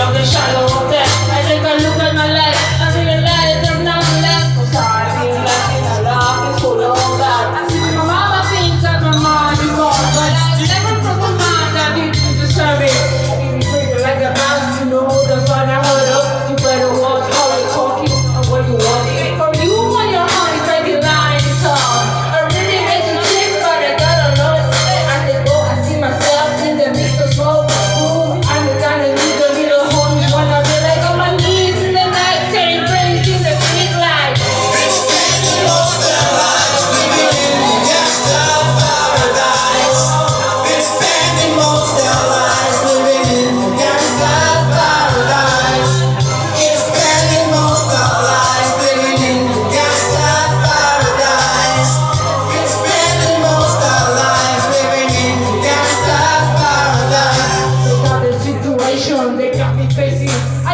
of the shadow of death. I take a look at my life, I realize there's nothing left. I'm sorry, I've been left in a love is full of that. I see my mama thinks that my mind is gone, but I never broke my mind, I didn't deserve it. I didn't treat it like a mouse, you know, that's what I heard of. You better watch how you're talking and what you want. From you on your heart, it's like you're lying to talk. I really makes you sick, but I gotta know it. As I go, I see myself in the mix of smoke. Ooh, I'm the kind of nigga, little homies when I feel like on my knees in the night, saying praise in the street light. Been spending most of their lives living in the Gangstas paradise. Been spending most of their lives living in the Gangstas paradise. Been spending most of our lives living in the Gangstas paradise. Been spending most of our lives living in the Gangstas paradise. They got the situation, they got me facing